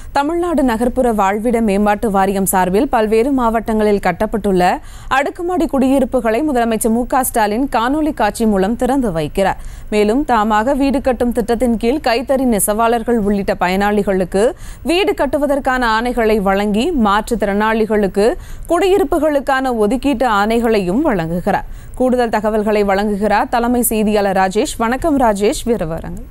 தமிழ்நாடு நகர்ப்புற வாழ்விட மேம்பாட்டு வாரியம் சார்பில் பல்வேறு மாவட்டங்களில் கட்டப்பட்டுள்ள அடுக்குமாடி குடியிருப்புகளை முதலமைச்சர் மு.க.ஸ்டாலின் காணொலி காட்சி மூலம் திறந்து வைக்கிறார். மேலும் தாமாக வீடு கட்டும் திட்டத்தின் கீழ் கைத்தறி நெசவாளர்கள் உள்ளிட்ட பயனாளிகளுக்கு வீடு கட்டுவதற்கான ஆணைகளை வழங்கி மாற்றுத்திறனாளிகளுக்கு குடியிருப்புகளுக்கான ஒதுக்கீட்டு ஆணைகளையும் வழங்குகிறார். கூடுதல் தகவல்களை வழங்குகிறார் தலைமை செய்தியாளர் ராஜேஷ். வணக்கம் ராஜேஷ், விவரங்கள்.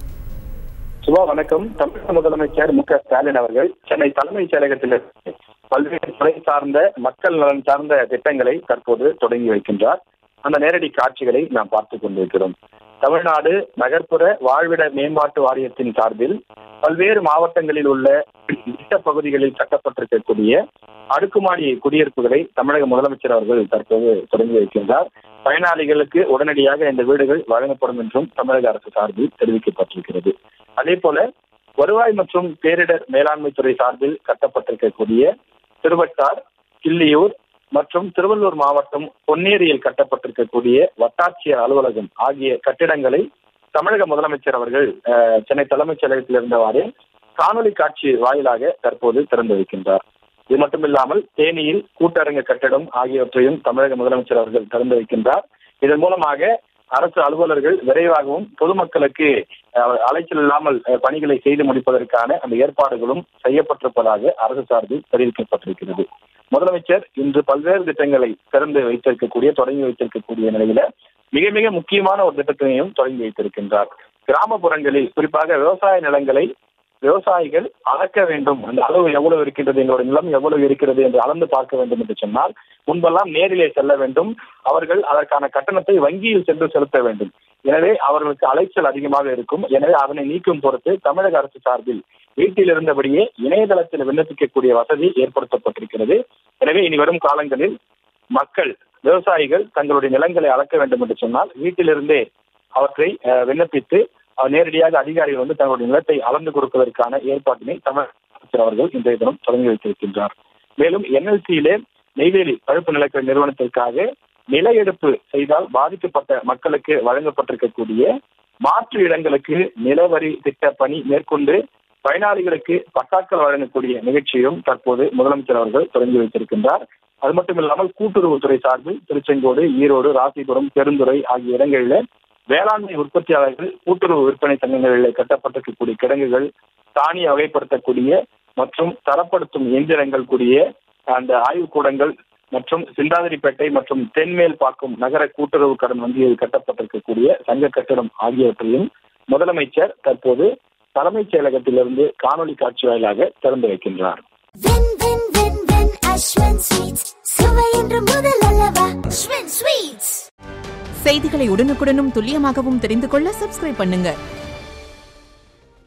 சுபா வணக்கம். தமிழக முதலமைச்சர் மு.க.ஸ்டாலின் அவர்கள் சென்னை தலைமைச் செயலகத்தில் பல்வேறு துறை சார்ந்த மக்கள் நலன் சார்ந்த திட்டங்களை தற்போது தொடங்கி வைக்கின்றார். அந்த நேரடி காட்சிகளை நாம் பார்த்துக் கொண்டிருக்கிறோம். தமிழ்நாடு நகர்ப்புற வாழ்விட மேம்பாட்டு வாரியத்தின் சார்பில் பல்வேறு மாவட்டங்களில் உள்ள திட்ட பகுதிகளில் கட்டப்பட்டிருக்கக்கூடிய அடுக்குமாடி குடியிருப்புகளை தமிழக முதலமைச்சர் அவர்கள் தற்போது தொடங்கி வைக்கின்றார். பயனாளிகளுக்கு உடனடியாக இந்த வீடுகள் வழங்கப்படும் என்றும் தமிழக அரசு சார்பில் தெரிவிக்கப்பட்டிருக்கிறது. அதே போல வருவாய் மற்றும் பேரிடர் மேலாண்மை துறை சார்பில் கட்டப்பட்டிருக்கக்கூடிய திருவட்டார், கிள்ளியூர் மற்றும் திருவள்ளூர் மாவட்டம் பொன்னேரியில் கட்டப்பட்டிருக்கக்கூடிய வட்டாட்சியர் அலுவலகம் ஆகிய கட்டிடங்களை தமிழக முதலமைச்சர் அவர்கள் சென்னை தலைமைச் செயலகத்தில் இருந்தவாறு காணொலி காட்சி வாயிலாக தற்போது திறந்து வைக்கின்றார். இது மட்டுமில்லாமல் தேனியில் கூட்டரங்க கட்டிடம் ஆகியவற்றையும் தமிழக முதலமைச்சர் அவர்கள் திறந்து வைக்கின்றார். இதன் மூலமாக அரசு அலுவலர்கள் விரைவாகவும் பொதுமக்களுக்கு அலைச்சல் இல்லாமல் பணிகளை செய்து முடிப்பதற்கான அந்த ஏற்பாடுகளும் செய்யப்பட்டிருப்பதாக அரசு சார்பில் தெரிவிக்கப்பட்டிருக்கிறது. முதலமைச்சர் இன்று பல்வேறு திட்டங்களை தொடங்கி வைத்திருக்கக்கூடிய நிலையில மிக மிக முக்கியமான ஒரு திட்டத்தினையும் தொடங்கி வைத்திருக்கின்றார். கிராமப்புறங்களில் குறிப்பாக விவசாய நிலங்களை விவசாயிகள் அளக்க வேண்டும். அந்த அளவு எவ்வளவு இருக்கின்றது, எங்களுடைய நிலம் எவ்வளவு இருக்கிறது என்று அளந்து பார்க்க வேண்டும் என்று சொன்னால் முன்பெல்லாம் நேரிலே செல்ல வேண்டும். அவர்கள் அதற்கான கட்டணத்தை வங்கியில் சென்று செலுத்த வேண்டும். எனவே அவர்களுக்கு அலைச்சல் அதிகமாக இருக்கும். எனவே அதனை நீக்கும் பொறுத்து தமிழக அரசு சார்பில் வீட்டில் இருந்தபடியே இணையதளத்தில் விண்ணப்பிக்கக்கூடிய வசதி ஏற்படுத்தப்பட்டிருக்கிறது. எனவே இனி வரும் காலங்களில் விவசாயிகள் தங்களுடைய நிலங்களை அளக்க வேண்டும் என்று சொன்னால் வீட்டிலிருந்தே அவற்றை விண்ணப்பித்து நேரடியாக அதிகாரிகள் தங்களுடைய நிலத்தை அளந்து கொடுப்பதற்கான ஏற்பாட்டினை தமிழக அமைச்சர் அவர்கள் இன்றைய தினம் தொடங்கி வைத்திருக்கின்றார். மேலும் NLC-யிலே நெய்வேலி பழுப்பு நிலக்கரி நிறுவனத்திற்காக நில எடுப்பு செய்தால் பாதிக்கப்பட்ட மக்களுக்கு வழங்கப்பட்டிருக்கக்கூடிய மாற்று இடங்களுக்கு நிலவரி திட்ட பணி மேற்கொண்டு பயனாளிகளுக்கு பட்டாக்கள் வழங்கக்கூடிய நிகழ்ச்சியும் தற்போது முதலமைச்சர் அவர்கள் தொடங்கி வைத்திருக்கின்றார். அது மட்டும் இல்லாமல் கூட்டுறவுத்துறை சார்பில் திருச்செங்கோடு, ஈரோடு, ராசிபுரம், பெருந்துறை ஆகிய இடங்களில் வேளாண்மை உற்பத்தியாளர்கள் கூட்டுறவு விற்பனை சங்கங்களில் கட்டப்பட்டிருக்கக்கூடிய கிடங்குகள், தானிய வகைப்படுத்தக்கூடிய மற்றும் தரப்படுத்தும் இயந்திரங்கள் கூடிய அந்த ஆய்வுக்கூடங்கள் மற்றும் சிந்தாதிரிப்பேட்டை மற்றும் தென்மேல் பாக்கும் நகர கூட்டுறவு கடன் வங்கியில் கட்டப்பட்டிருக்கக்கூடிய சங்க கட்டிடம் ஆகியவற்றையும் முதலமைச்சர் தற்போது தலைமைச் செயலகத்திலிருந்து காணொலி காட்சி வாயிலாக திறந்து வைக்கின்றார். செய்திகளை உடனுக்குடனும் துல்லியமாகவும் தெரிந்து கொள்ள சப்ஸ்கிரைப் பண்ணுங்க.